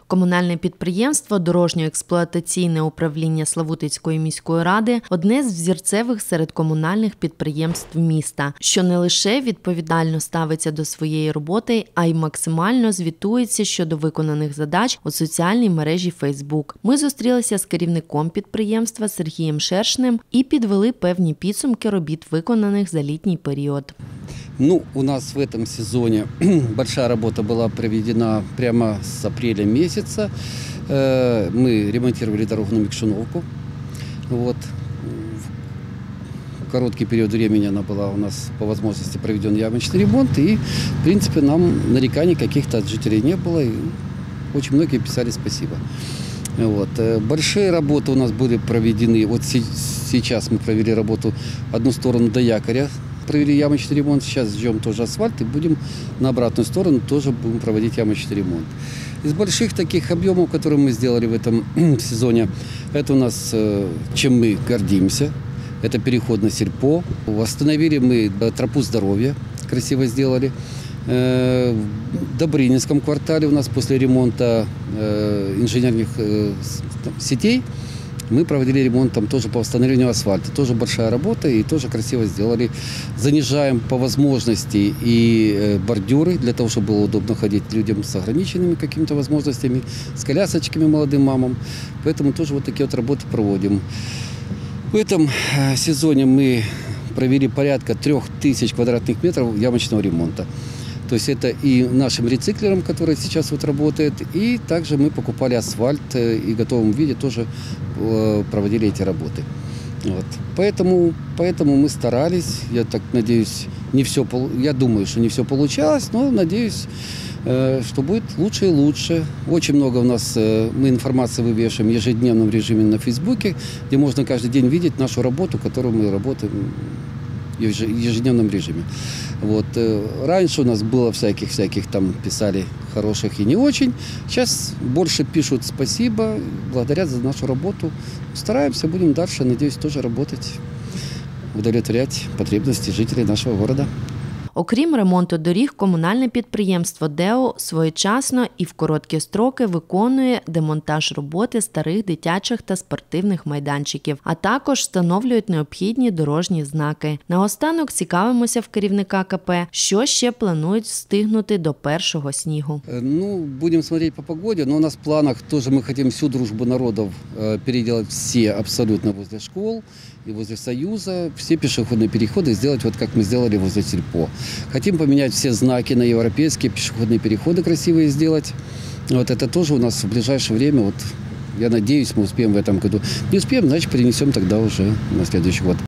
Комунальне підприємство «Дорожньо-експлуатаційне управління Славутицької міської ради» – одне з взірцевих серед комунальних підприємств міста, що не лише відповідально ставиться до своєї роботи, а й максимально звітується щодо виконаних задач у соціальній мережі Facebook. Ми зустрілися з керівником підприємства Сергієм Шершнем і підвели певні підсумки робіт, виконаних за літній період. У нас в этом сезоне большая работа была проведена прямо с апреля месяца. Мы ремонтировали дорогу на Микшуновку. В короткий период времени она была у нас по возможности проведен ямочный ремонт. И, в принципе, нам нареканий каких-то от жителей не было. И очень многие писали спасибо. Большие работы у нас были проведены. Вот сейчас мы провели работу одну сторону до якоря. Провели ямочный ремонт, сейчас ждем тоже асфальт и будем на обратную сторону тоже будем проводить ямочный ремонт. Из больших таких объемов, которые мы сделали в этом сезоне, это у нас, чем мы гордимся, это переход на сельпо. Восстановили мы тропу здоровья, красиво сделали. В Добрынинском квартале у нас после ремонта инженерных сетей мы проводили ремонт там тоже по восстановлению асфальта. Тоже большая работа и тоже красиво сделали. Занижаем по возможности и бордюры, для того, чтобы было удобно ходить людям с ограниченными какими-то возможностями, с колясочками молодым мамам. Поэтому тоже вот такие вот работы проводим. В этом сезоне мы провели порядка 3000 квадратных метров ямочного ремонта. То есть это и нашим рециклером, который сейчас работает, и также мы покупали асфальт и в готовом виде тоже проводили эти работы. Поэтому мы старались, я так надеюсь, я думаю, что не все получалось, но надеюсь, что будет лучше и лучше. Очень много у нас мы информации вывешиваем в ежедневном режиме на Фейсбуке, где можно каждый день видеть нашу работу, которую мы работаем в ежедневном режиме. Раньше у нас было всяких там писали хороших и не очень. Сейчас больше пишут спасибо, благодарят за нашу работу. Стараемся, будем дальше, надеюсь, тоже работать, удовлетворять потребности жителей нашего города. Окрім ремонту доріг, комунальне підприємство ДЕО своєчасно і в короткі строки виконує демонтаж роботи старих дитячих та спортивних майданчиків, а також встановлюють необхідні дорожні знаки. Наостанок цікавимося в керівника КП, що ще планують встигнути до першого снігу. Будем смотреть по погоде, но у нас в планах тоже мы хотим всю дружбу народов переделать все абсолютно возле школ и возле Союза, все пешеходные переходы сделать вот как мы сделали возле Сельпо. Хотим поменять все знаки на европейские пешеходные переходы, красивые сделать. Это тоже у нас в ближайшее время, я надеюсь, мы успеем в этом году. Не успеем, значит, перенесем тогда уже на следующий год.